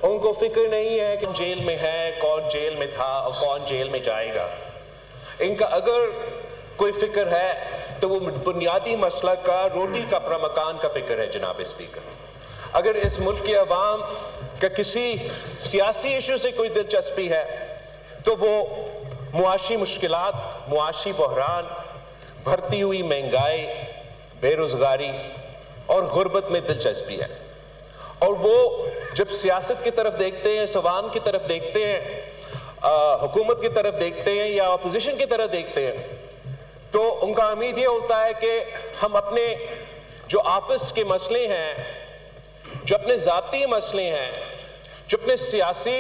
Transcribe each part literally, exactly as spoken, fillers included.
उनको फिक्र नहीं है कि जेल में है, कौन जेल में था और कौन जेल में जाएगा। इनका अगर कोई फिक्र है तो वो बुनियादी मसला का, रोटी का मकान का फिक्र है जनाब स्पीकर। अगर इस मुल्क की अवाम का किसी सियासी इशू से कोई दिलचस्पी है तो वो मुआशी मुश्किलात, मुआशी बहरान, बढ़ती हुई महंगाई, बेरोजगारी और गुर्बत में दिलचस्पी है। और वो जब सियासत की तरफ देखते हैं, सवाम की तरफ देखते हैं, हुकूमत की तरफ देखते हैं या अपोजिशन की तरफ देखते हैं, तो उनका उम्मीद ये होता है कि हम अपने जो आपस के मसले हैं, जो अपने ज़ाती मसले हैं, जो अपने सियासी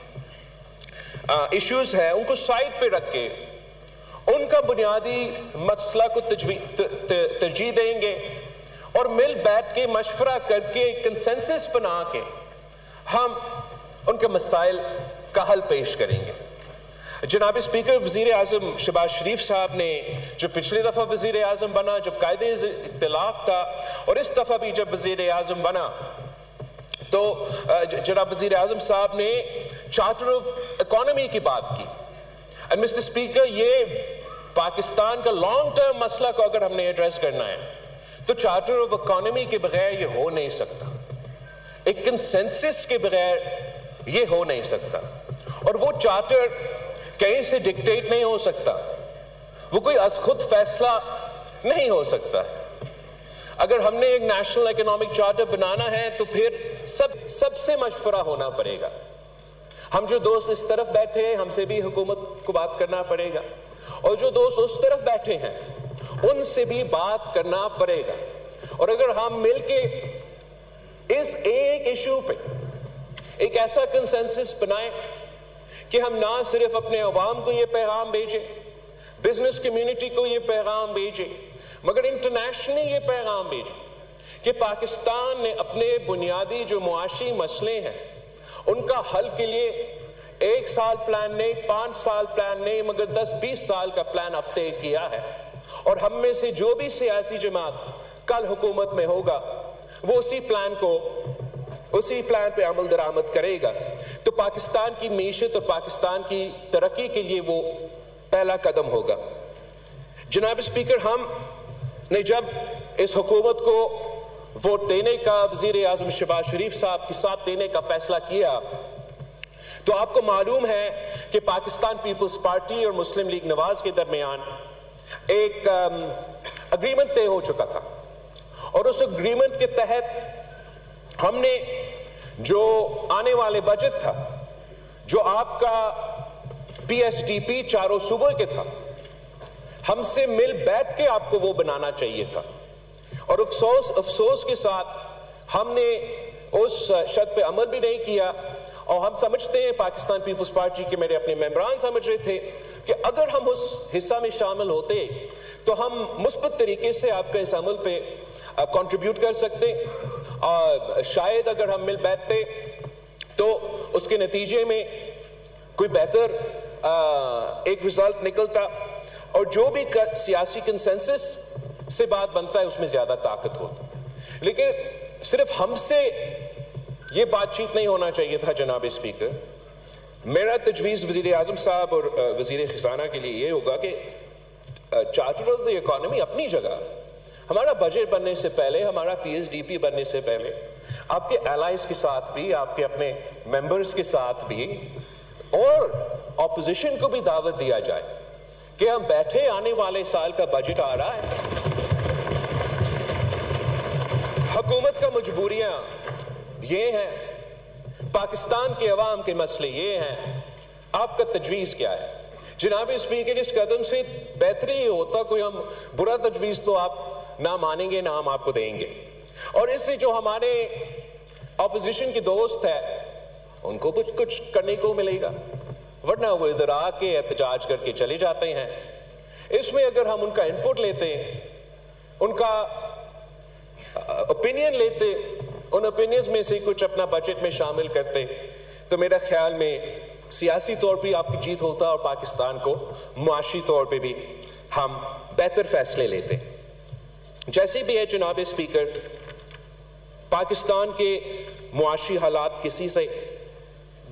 इश्यूज हैं, उनको साइड पे रख के उनका बुनियादी मसला को तरजीह देंगे और मिल बैठ के मशवरा करके कंसेंसस बना के हम उनके मसाइल का हल पेश करेंगे। जनाब स्पीकर, वज़ीर आज़म शहबाज शरीफ साहब ने जो पिछली दफ़ा वज़ीर आज़म बना, जब कायदे इख्तिलाफ था, और इस दफ़ा भी जब वज़ीर आज़म बना, तो जनाब वज़ीर आज़म साहब ने चार्टर ऑफ इकोनॉमी की बात की। एंड मिस्टर स्पीकर, ये पाकिस्तान का लॉन्ग टर्म मसला को अगर हमने एड्रेस करना है तो चार्टर ऑफ इकोनॉमी के बगैर ये हो नहीं सकता, एक कंसेंसस के बगैर ये हो नहीं सकता। और वो चार्टर कहीं से डिक्टेट नहीं हो सकता, वो कोई अज खुद फैसला नहीं हो सकता। अगर हमने एक नेशनल इकोनॉमिक चार्टर बनाना है तो फिर सब सबसे मशवरा होना पड़ेगा। हम जो दोस्त इस तरफ बैठे हैं, हमसे भी हुकूमत को बात करना पड़ेगा, और जो दोस्त उस तरफ बैठे हैं उनसे भी बात करना पड़ेगा। और अगर हम मिलके इस एक इशू पे एक ऐसा कंसेंसस बनाएं कि हम ना सिर्फ अपने अवाम को ये पैगाम भेजें, बिजनेस कम्युनिटी को ये पैगाम भेजें, मगर इंटरनेशनली ये पैगाम भेजें कि पाकिस्तान ने अपने बुनियादी जो मुआशी मसले हैं उनका हल के लिए एक साल प्लान नहीं, पांच साल प्लान नहीं, मगर दस बीस साल का प्लान अब तय किया है। और हम में से जो भी सियासी जमात कल हुकूमत में होगा वो उसी प्लान को, उसी प्लान पे अमल दरामद करेगा। तो पाकिस्तान की मीशत और पाकिस्तान की तरक्की के लिए वो पहला कदम होगा। जनाब स्पीकर, हम ने जब इस हुकूमत को वोट देने का, वज़ीर आज़म शहबाज शरीफ साहब के साथ देने का फैसला किया, तो आपको मालूम है कि पाकिस्तान पीपल्स पार्टी और मुस्लिम लीग नवाज के दरमियान एक अग्रीमेंट तय हो चुका था। और उस अग्रीमेंट के तहत हमने जो आने वाले बजट था, जो आपका पी एस डी पी चारों सूबों के था, हमसे मिल बैठ के आपको वो बनाना चाहिए था। और अफसोस अफसोस के साथ हमने उस शर्त पे अमल भी नहीं किया। और हम समझते हैं, पाकिस्तान पीपल्स पार्टी के मेरे अपने मेंबरान समझ रहे थे कि अगर हम उस हिस्सा में शामिल होते तो हम मुस्बत तरीके से आपके इस अमल पे कंट्रीब्यूट कर सकते, और शायद अगर हम मिल बैठते तो उसके नतीजे में कोई बेहतर एक रिजल्ट निकलता, और जो भी सियासी कंसेंसस से बात बनता है उसमें ज्यादा ताकत होती। लेकिन सिर्फ हमसे ये बातचीत नहीं होना चाहिए था जनाब स्पीकर। मेरा तजवीज़ वज़ीर आज़म साहब और वज़ीर ख़ज़ाना के लिए ये होगा कि चार्टर ऑफ द इकोनॉमी अपनी जगह, हमारा बजट बनने से पहले, हमारा पी एस डी पी बनने से पहले, आपके एलाइज के साथ भी, आपके अपने मेंबर्स के साथ भी, और ऑपोजिशन को भी दावत दिया जाए कि हम बैठे, आने वाले साल का बजट आ रहा है, हुकूमत का मजबूरियां ये हैं, पाकिस्तान के अवाम के मसले ये हैं, आपका तजवीज़ क्या है? जनाब स्पीकर, इस कदम से बेहतरी ये होता, कोई हम बुरा तजवीज़ तो आप ना मानेंगे ना हम आपको देंगे, और इससे जो हमारे ऑपोजिशन के दोस्त है उनको कुछ कुछ करने को मिलेगा, वरना वो इधर आके एहतजाज करके चले जाते हैं। इसमें अगर हम उनका इनपुट लेते, उनका ओपिनियन लेते, उन ओपिनियंस में से कुछ अपना बजट में शामिल करते, तो मेरा ख्याल में सियासी तौर पे आपकी जीत होता और पाकिस्तान को मुआशी तौर पे भी हम बेहतर फैसले लेते। जैसे भी है जनाब स्पीकर, पाकिस्तान के मुआशी हालात किसी से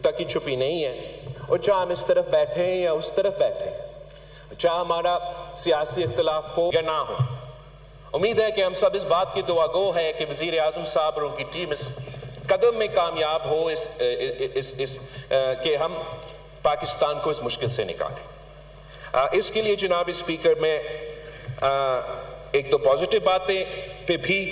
तक की छुपी नहीं है, और चाहे हम इस तरफ बैठे हैं या उस तरफ बैठे हैं, चाहे हमारा सियासी इख्तिलाफ हो या ना हो, उम्मीद है कि हम सब इस बात की दुआगो है कि वज़ीर आज़म साहब और उनकी टीम इस कदम में कामयाब हो, इस इस इस कि हम पाकिस्तान को इस मुश्किल से निकालें। इसके लिए जनाब स्पीकर में एक तो पॉजिटिव बातें पे भी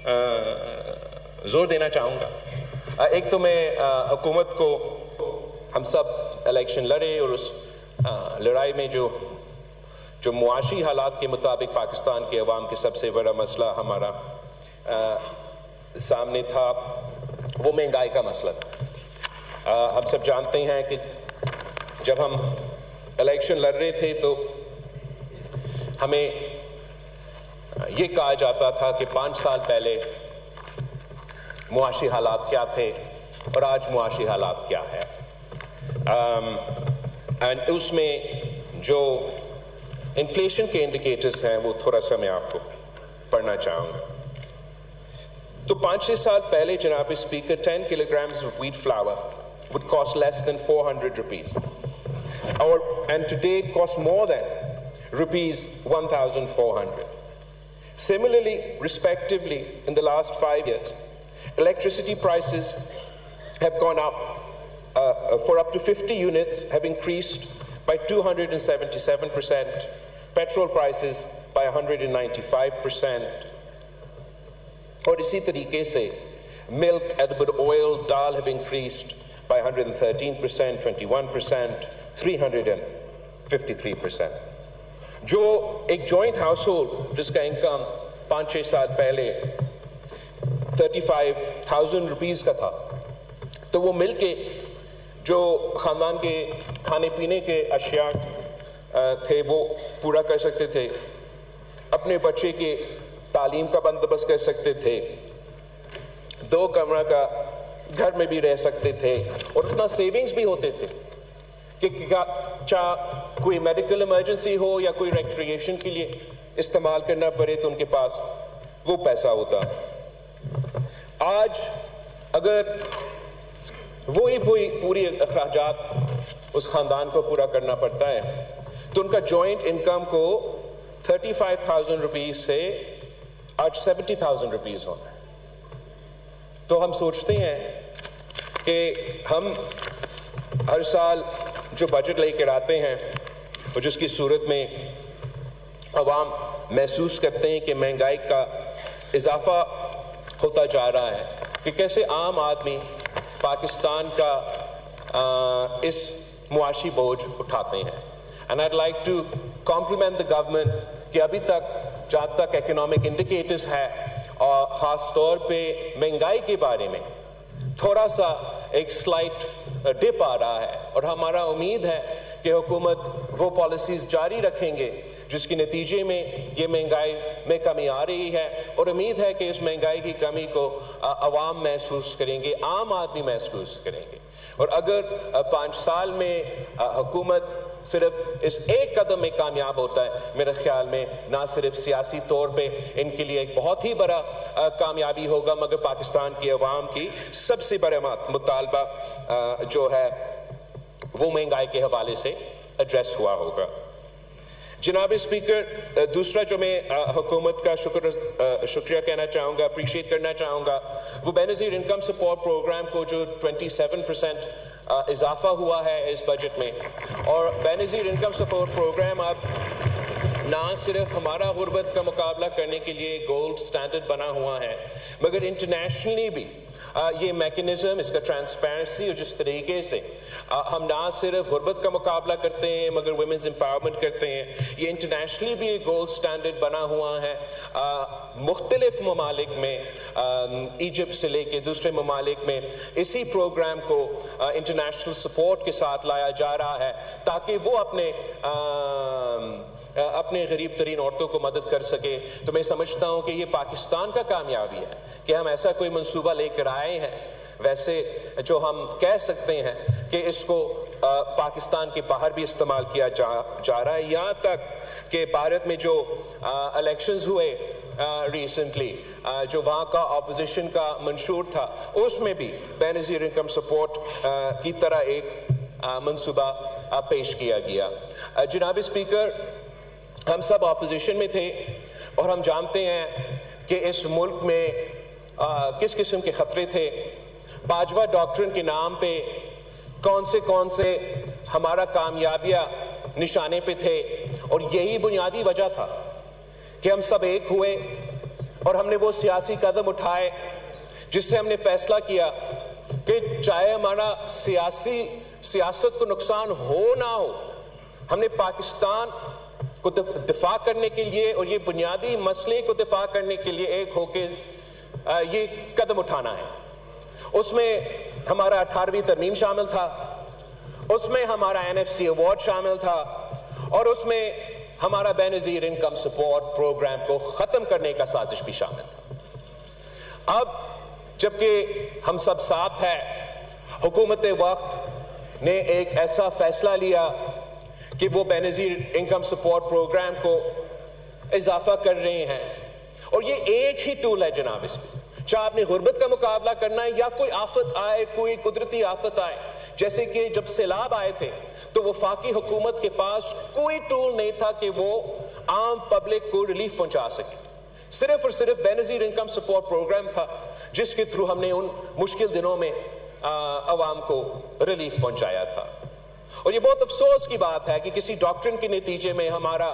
जोर देना चाहूँगा। एक तो मैं हुकूमत को, हम सब इलेक्शन लड़े और उस लड़ाई में जो जो मुआशी हालात के मुताबिक पाकिस्तान के अवाम के सबसे बड़ा मसला हमारा आ, सामने था, वो महंगाई का मसला था। आ, हम सब जानते हैं कि जब हम इलेक्शन लड़ रहे थे तो हमें ये कहा जाता था कि पाँच साल पहले मुआशी हालात क्या थे और आज मुआशी हालात क्या है। एंड उसमें जो इन्फ्लेशन के इंडिकेटर्स हैं वो थोड़ा सा मैं आपको पढ़ना चाहूँगा। तो पाँच छः साल पहले जनाब speaker ten kilograms of wheat flour would cost less than four hundred rupees, or and today it costs more than rupees one thousand four hundred. Similarly, respectively, in the last five years, electricity prices have gone up uh, for up to fifty units have increased by two hundred seventy-seven percent, petrol prices by one hundred ninety-five percent. और इसी तरीके से milk, edible oil, dal have increased by one hundred thirteen percent, twenty-one percent, three hundred fifty-three percent. जो एक joint household जिसका income पाँच छः साल पहले thirty-five thousand rupees का था, तो वो मिलके जो खानदान के खाने पीने के अशिया थे वो पूरा कर सकते थे, अपने बच्चे के तालीम का बंदोबस्त कर सकते थे, दो कमरा का घर में भी रह सकते थे, और उतना सेविंग्स भी होते थे कि चाहे कोई मेडिकल इमरजेंसी हो या कोई रिक्रिएशन के लिए इस्तेमाल करना पड़े तो उनके पास वो पैसा होता। आज अगर वही पूरी पूरी अखराजात उस खानदान को पूरा करना पड़ता है तो उनका जॉइंट इनकम को thirty-five thousand रुपीज से आज seventy thousand रुपीज होना है। तो हम सोचते हैं कि हम हर साल जो बजट लेकर आते हैं और जिसकी सूरत में अवाम महसूस करते हैं कि महंगाई का इजाफा होता जा रहा है, कि कैसे आम आदमी पाकिस्तान का आ, इस मुआशी बोझ उठाते हैं। And I'd like to compliment the government कि अभी तक जहाँ तक इकोनॉमिक इंडिकेटर्स है और ख़ास तौर पे महंगाई के बारे में थोड़ा सा एक स्लाइट डिप आ रहा है, और हमारा उम्मीद है कि हुकूमत वो पॉलिसीज़ जारी रखेंगे जिसके नतीजे में ये महंगाई में कमी आ रही है, और उम्मीद है कि इस महंगाई की कमी को अवाम महसूस करेंगे, आम आदमी महसूस करेंगे। और अगर पाँच साल में हुकूमत सिर्फ इस एक कदम में कामयाब होता है, मेरे ख्याल में ना सिर्फ सियासी तौर पे इनके लिए एक बहुत ही बड़ा कामयाबी होगा, मगर पाकिस्तान की अवाम की सबसे बड़ा मुतालबा जो है वो महंगाई के हवाले से एड्रेस हुआ होगा। जनाब स्पीकर, दूसरा जो मैं हुकूमत का शुक्र शुक्रिया कहना चाहूँगा, अप्रिशिएट करना चाहूँगा, वो बेनज़ीर इनकम सपोर्ट प्रोग्राम को जो twenty-seven percent इजाफा हुआ है इस बजट में। और बेनज़ीर इनकम सपोर्ट प्रोग्राम अब ना सिर्फ हमारा गुर्बत का मुकाबला करने के लिए गोल्ड स्टैंडर्ड बना हुआ है, मगर इंटरनेशनली भी आ, ये मैकेनिज्म, इसका ट्रांसपेरेंसी और जिस तरीके से आ, हम ना सिर्फ गुर्बत का मुकाबला करते हैं मगर वुमेन्स एम्पावरमेंट करते हैं, ये इंटरनेशनली भी एक गोल्ड स्टैंडर्ड बना हुआ है। मुख्तलिफ ममालिक में, इजिप्ट से लेके दूसरे ममालिक में इसी प्रोग्राम को इंटरनेशनल सपोर्ट के साथ लाया जा रहा है ताकि वो अपने आ, अपने गरीब तरीन औरतों को मदद कर सके। तो मैं समझता हूँ कि ये पाकिस्तान का कामयाबी है कि हम ऐसा कोई मंसूबा लेकर आए हैं। वैसे जो हम कह सकते हैं कि इसको आ, पाकिस्तान के बाहर भी इस्तेमाल किया जा, जा रहा है, यहाँ तक कि भारत में जो इलेक्शंस हुए रिसेंटली uh, uh, जो वहाँ का ऑपोजिशन का मंशूर था, उसमें भी बेनज़ीर इनकम सपोर्ट uh, की तरह एक uh, मंसूबा uh, पेश किया गया। uh, जनाब स्पीकर, हम सब ऑपोजिशन में थे और हम जानते हैं कि इस मुल्क में uh, किस किस्म के ख़तरे थे। बाजवा डॉक्ट्रिन के नाम पे कौन से कौन से हमारा कामयाबियाँ निशाने पे थे, और यही बुनियादी वजह था कि हम सब एक हुए और हमने वो सियासी कदम उठाए जिससे हमने फैसला किया कि चाहे हमारा सियासी सियासत को नुकसान हो ना हो, हमने पाकिस्तान को दिफा करने के लिए और ये बुनियादी मसले को दिफा करने के लिए एक होके ये कदम उठाना है। उसमें हमारा अठारहवीं तरमीम शामिल था, उसमें हमारा एन एफ सी अवार्ड शामिल था, और उसमें हमारा बेनज़ीर इनकम सपोर्ट प्रोग्राम को ख़त्म करने का साजिश भी शामिल था। अब जबकि हम सब साथ हैं, हुकूमत वक्त ने एक ऐसा फैसला लिया कि वो बेनज़ीर इनकम सपोर्ट प्रोग्राम को इजाफा कर रहे हैं, और ये एक ही टूल है जनाब इसमें, चाहे आपने गुर्बत का मुकाबला करना है या कोई आफत आए, कोई कुदरती आफत आए। जैसे कि जब सैलाब आए थे तो वफाकी हुकूमत के पास कोई टूल नहीं था कि वो आम पब्लिक को रिलीफ पहुंचा सके, सिर्फ और सिर्फ बेनज़ीर इनकम सपोर्ट प्रोग्राम था जिसके थ्रू हमने उन मुश्किल दिनों में आवाम को रिलीफ पहुंचाया था। और ये बहुत अफसोस की बात है कि किसी डॉक्ट्रिन के नतीजे में हमारा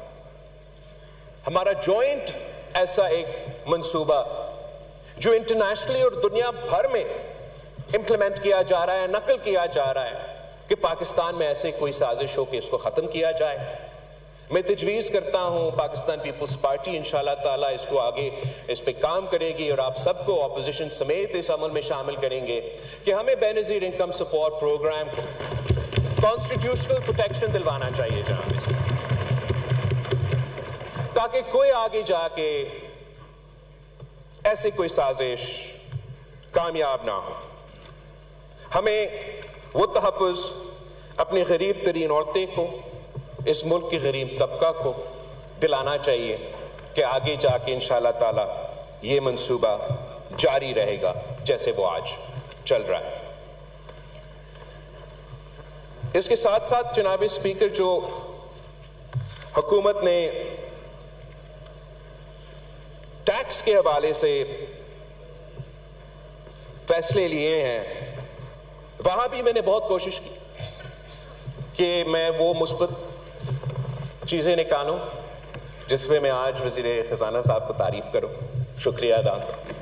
हमारा जॉइंट ऐसा एक मंसूबा जो इंटरनेशनली और दुनिया भर में इम्प्लीमेंट किया जा रहा है, नकल किया जा रहा है कि पाकिस्तान में ऐसे कोई साजिश हो कि इसको ख़त्म किया जाए। मैं तजवीज़ करता हूँ पाकिस्तान पीपल्स पार्टी इंशाअल्लाह ताला इसको आगे इस पे काम करेगी और आप सबको ऑपोजिशन समेत इस अमल में शामिल करेंगे कि हमें Benazir income support programme constitutional protection दिलवाना चाहिए जनाब इसमें, ताकि कोई आगे जाके ऐसे कोई साजिश कामयाब ना हो। हमें वो तहफ़्फ़ुज़ अपनी गरीब तरीन औरतें को, इस मुल्क के गरीब तबका को दिलाना चाहिए कि आगे जाके इंशाअल्लाह ताला ये मंसूबा जारी रहेगा जैसे वो आज चल रहा है। इसके साथ साथ जनाब स्पीकर, जो हुकूमत ने टैक्स के हवाले से फैसले लिए हैं, वहां भी मैंने बहुत कोशिश की कि मैं वो मुस्बत चीज़ें निकालूं जिसमें मैं आज वज़ीर ख़ज़ाना साहब को तारीफ़ करूं, शुक्रिया अदा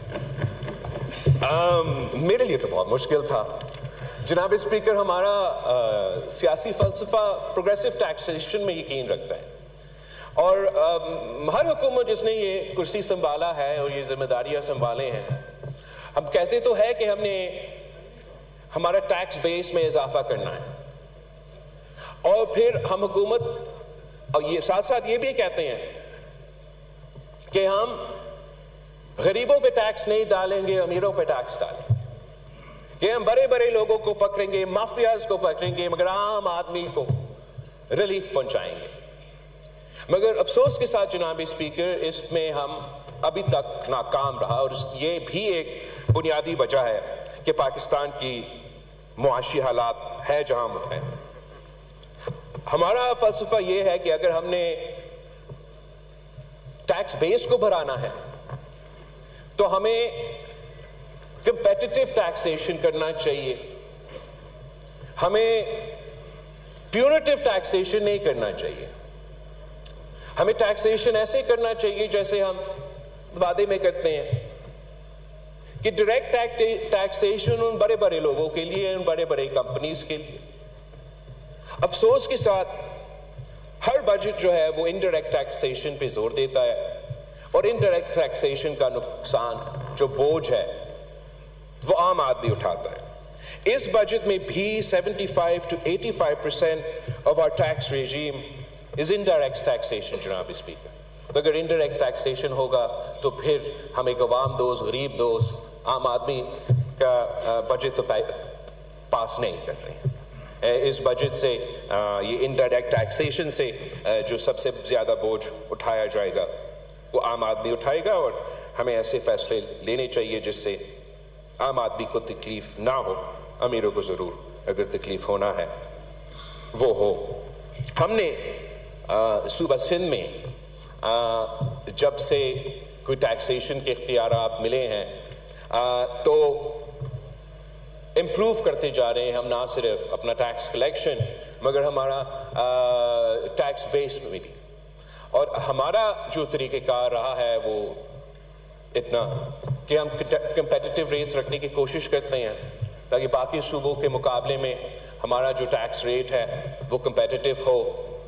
करूं। मेरे लिए तो बहुत मुश्किल था जनाब स्पीकर। हमारा आ, सियासी फ़लसफ़ा प्रोग्रेसिव टैक्सेशन में यकीन रखता है, और आ, हर हुकूमत जिसने ये कुर्सी संभाला है और ये जिम्मेदारियां संभाले हैं, हम कहते तो है कि हमने हमारा टैक्स बेस में इजाफा करना है, और फिर हम हुकूमत और ये साथ साथ ये भी कहते हैं कि हम गरीबों पे टैक्स नहीं डालेंगे, अमीरों पे टैक्स डालेंगे, कि हम बड़े बड़े लोगों को पकड़ेंगे, माफियाज को पकड़ेंगे, मगर आम आदमी को रिलीफ पहुंचाएंगे। मगर अफसोस के साथ जनाब स्पीकर, इसमें हम अभी तक नाकाम रहा, और ये भी एक बुनियादी वजह है कि पाकिस्तान की मुआशी हालात है जहां वो है। हमारा फलसफा ये है कि अगर हमने टैक्स बेस को बढ़ाना है तो हमें कंपेटिटिव टैक्सेशन करना चाहिए, हमें प्यूनिटिव टैक्सेशन नहीं करना चाहिए। हमें टैक्सेशन ऐसे करना चाहिए जैसे हम वादे में करते हैं कि डायरेक्ट टैक्सेशन उन बड़े बड़े लोगों के लिए, उन बड़े बड़े कंपनीज के लिए। अफसोस के साथ हर बजट जो है वो इनडायरेक्ट टैक्सेशन पे जोर देता है, और इनडायरेक्ट टैक्सेशन का नुकसान, जो बोझ है, वो आम आदमी उठाता है। इस बजट में भी पचहत्तर टू पचासी percent of our tax regime is indirect taxation जनाब स्पीकर। तो अगर इनडायरेक्ट टैक्सेशन होगा तो फिर हम एक अवाम दोस्त, गरीब दोस्त, आम आदमी का बजट तो पास नहीं कर रहे हैं। इस बजट से ये इनडायरेक्ट टैक्सेशन से जो सबसे ज़्यादा बोझ उठाया जाएगा वो आम आदमी उठाएगा और हमें ऐसे फैसले लेने चाहिए जिससे आम आदमी को तकलीफ ना हो, अमीरों को ज़रूर अगर तकलीफ होना है वो हो। हमने सूबा सिंध में आ, जब से कोई टैक्सेशन के इख्तियारात मिले हैं आ, तो इम्प्रूव करते जा रहे हैं हम, ना सिर्फ अपना टैक्स कलेक्शन मगर हमारा टैक्स बेस में भी। और हमारा जो तरीक़ेकार रहा है वो इतना कि हम कंपेटिटिव रेट्स रखने की कोशिश करते हैं ताकि बाकी सूबों के मुकाबले में हमारा जो टैक्स रेट है वो कंपेटिटिव हो।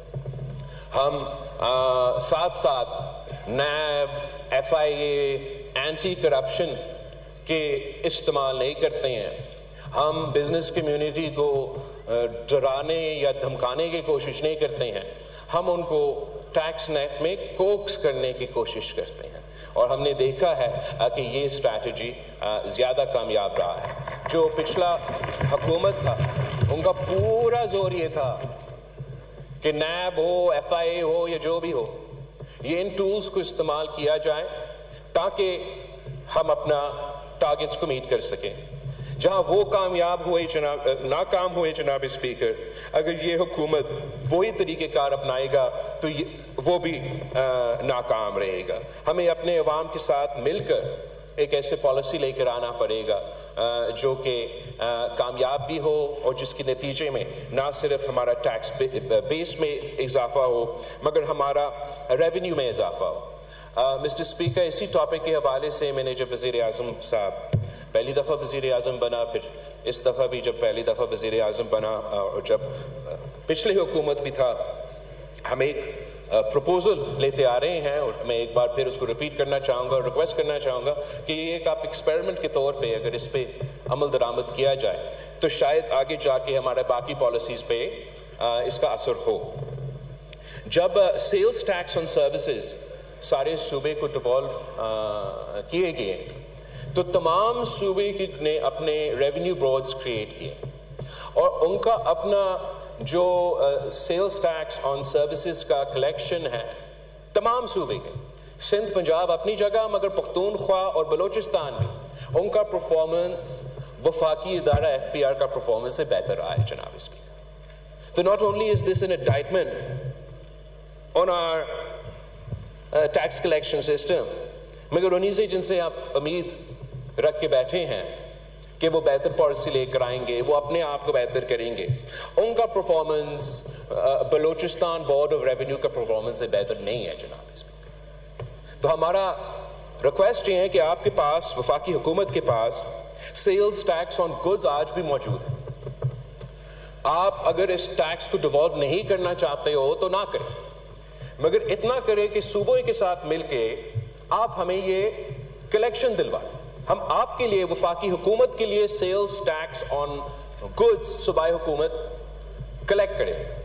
हम आ, साथ साथ NAB, F I A, anti corruption के इस्तेमाल नहीं करते हैं। हम बिजनेस कम्युनिटी को डराने या धमकाने की कोशिश नहीं करते हैं, हम उनको टैक्स नेट में कोक्स करने की कोशिश करते हैं। और हमने देखा है कि ये स्ट्रैटेजी ज़्यादा कामयाब रहा है। जो पिछला हुकूमत था उनका पूरा जोर ये था कि नैब हो, एफ आई ए हो या जो भी हो, ये इन टूल्स को इस्तेमाल किया जाए ताकि हम अपना टारगेट्स को मीट कर सकें। जहां वो कामयाब हुए जनाब नाकाम हुए जनाब स्पीकर, अगर ये हुकूमत वही तरीक़ेकार अपनाएगा तो ये वो भी आ, नाकाम रहेगा। हमें अपने अवाम के साथ मिलकर एक ऐसे पॉलिसी लेकर आना पड़ेगा आ, जो कि कामयाब भी हो और जिसके नतीजे में ना सिर्फ हमारा टैक्स बे, बेस में इजाफा हो मगर हमारा रेवेन्यू में इजाफा हो। मिस्टर स्पीकर, इसी टॉपिक के हवाले से मैंने जब वज़ीर आज़म साहब पहली दफ़ा वज़ीर आज़म बना, फिर इस दफ़ा भी जब पहली दफ़ा वज़ीर आज़म बना और जब पिछली हुकूमत भी था, हम एक प्रपोजल लेते आ रहे हैं और मैं एक बार फिर उसको रिपीट करना चाहूँगा और रिक्वेस्ट करना चाहूँगा कि ये एक आप एक्सपेरिमेंट के तौर पे अगर इस पे अमल दरामद किया जाए तो शायद आगे जाके हमारे बाकी पॉलिसीज़ पे इसका असर हो। जब सेल्स टैक्स ऑन सर्विसेज सारे सूबे को डिवॉल्व किए गए तो तमाम सूबे ने अपने रेवेन्यू बोर्ड्स क्रिएट किए और उनका अपना जो सेल्स टैक्स ऑन सर्विसेज का कलेक्शन है तमाम सूबे के, सिंध पंजाब अपनी जगह मगर पख्तूनख्वा और बलोचिस्तान भी, उनका परफॉर्मेंस वफाकी इदारा एफ पी आर का परफॉर्मेंस से बेहतर रहा है जनाब स्पीकर। तो not only is this an indictment on our tax collection system, मगर उन्हीं से जिनसे आप उम्मीद रख के बैठे हैं कि वो बेहतर पॉलिसी लेकर आएंगे, वो अपने आप को बेहतर करेंगे, उनका performance Balochistan board of revenue का परफॉर्मेंस से बेहतर नहीं है जनाब स्पीकर। तो हमारा रिक्वेस्ट ये है कि आपके पास, वफाकी हुकूमत के पास सेल्स टैक्स ऑन गुड्स आज भी मौजूद है। आप अगर इस टैक्स को डिवॉल्व नहीं करना चाहते हो तो ना करें, मगर इतना करें कि सूबों के साथ मिलके आप हमें ये कलेक्शन दिलवाएं। हम आपके लिए, वफाकी हुकूमत के लिए सेल्स टैक्स ऑन गुड्स सूबाई हुकूमत कलेक्ट करें।